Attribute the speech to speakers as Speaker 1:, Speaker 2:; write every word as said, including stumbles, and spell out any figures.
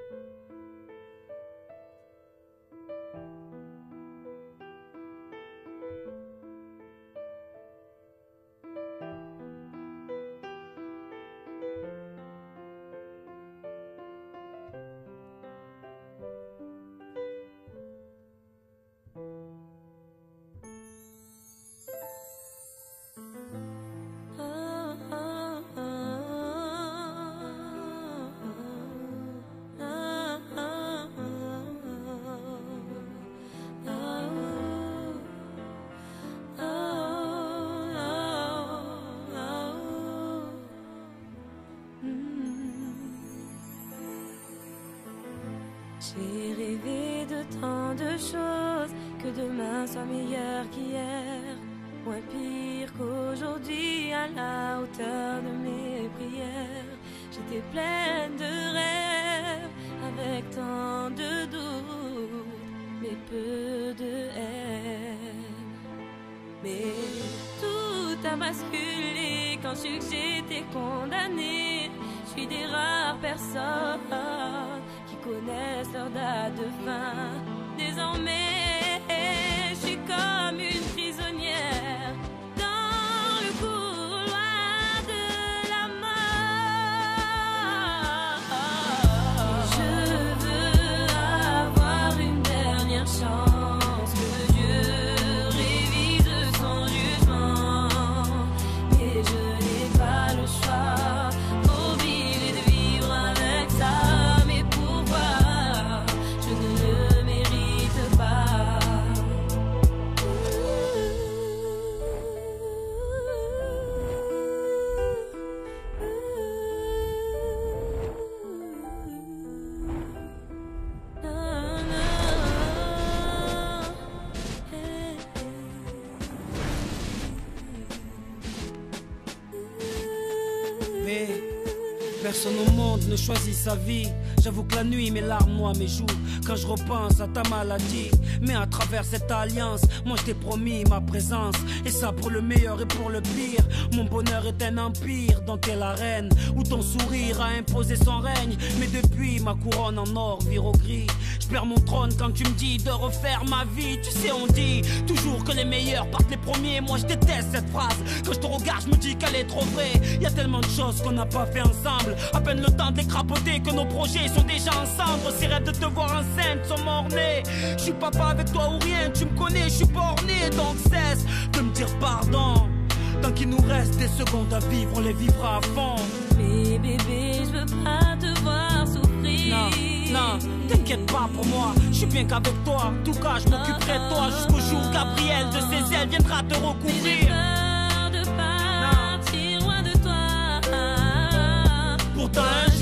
Speaker 1: J'ai rêvé de tant de choses, que demain soit meilleur qu'hier, moins pire qu'aujourd'hui, à la hauteur de mes prières. J'étais pleine de rêves, avec tant de doutes, mais peu de haine. Mais tout a basculé quand j'ai su que j'étais condamnée. Je suis des rares personnes qui connaissent leur date de fin. Désormais, je suis comme une prisonnière dans le couloir de la mort. Je veux avoir une dernière chance, que Dieu révise son jugement, mais je n'ai pas le choix.
Speaker 2: Personne au monde ne choisit sa vie. J'avoue que la nuit mes larmes noient mes joues quand je repense à ta maladie. Mais à travers cette alliance, moi je t'ai promis ma présence, et ça pour le meilleur et pour le pire. Mon bonheur est un empire dont t'es la reine, où ton sourire a imposé son règne. Mais depuis ma couronne en or vire au gris, je perds mon trône quand tu me dis de refaire ma vie. Tu sais on dit toujours que les meilleurs partent les premiers. Moi je déteste cette phrase, quand je te regarde je me dis qu'elle est trop vraie. Y a tellement de choses qu'on n'a pas fait ensemble, à peine le temps de les crapoter que nos projets sont déjà en cendres. Ces rêves de te voir enceinte sont mornés. Je suis papa avec toi ou rien, tu me connais, je suis borné. Donc cesse de me dire pardon. Tant qu'il nous reste des secondes à vivre, on les vivra à fond.
Speaker 1: Mais bébé, je veux pas te voir souffrir.
Speaker 2: Non, non, t'inquiète pas pour moi, je suis bien qu'avec toi. En tout cas, je m'occuperai de toi jusqu'au jour où Gabriel de ses ailes viendra te recouvrir.
Speaker 1: J'ai peur de partir loin de toi.
Speaker 2: Pourtant un